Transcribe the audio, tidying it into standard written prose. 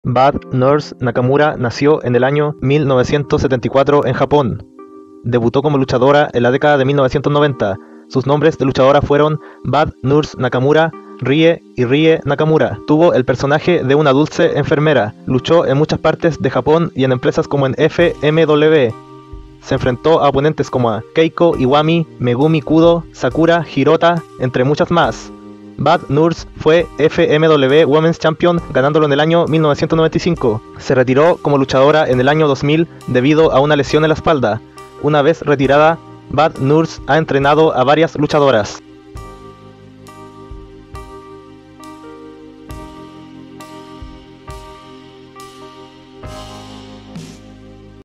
Bad Nurse Nakamura nació en el año 1974 en Japón. Debutó como luchadora en la década de 1990. Sus nombres de luchadora fueron Bad Nurse Nakamura, Rie y Rie Nakamura. Tuvo el personaje de una dulce enfermera. Luchó en muchas partes de Japón y en empresas como en FMW. Se enfrentó a oponentes como a Keiko Iwami, Megumi Kudo, Sakura Hirota, entre muchas más. Bad Nurse fue FMW Women's Champion ganándolo en el año 1995. Se retiró como luchadora en el año 2000 debido a una lesión en la espalda. Una vez retirada, Bad Nurse ha entrenado a varias luchadoras.